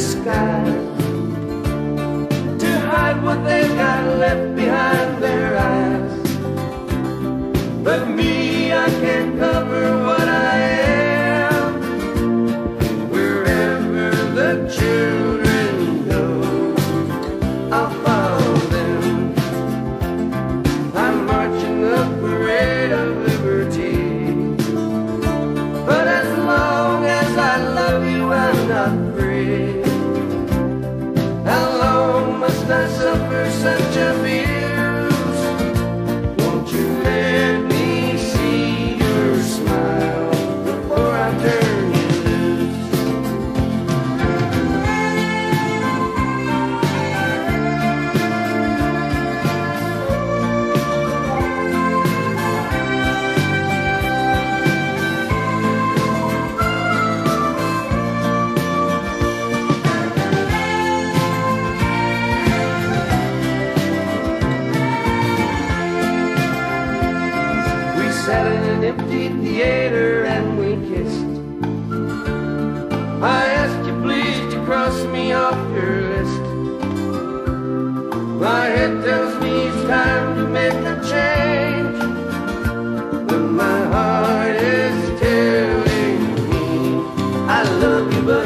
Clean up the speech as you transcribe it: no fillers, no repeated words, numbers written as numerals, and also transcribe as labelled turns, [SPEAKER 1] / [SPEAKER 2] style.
[SPEAKER 1] sky to hide what they've got left behind their eyes. But me, I can't cover what I am. Wherever the children go, I'll follow them. I'm marching the parade of liberty. But as long as I love you, I'm not free. How long must I suffer such abuse? Won't you let me see your smile before I turn you loose? Sat in an empty theater and we kissed. I asked you please to cross me off your list. My head tells me it's time to make a change, but my heart is telling me I love you, but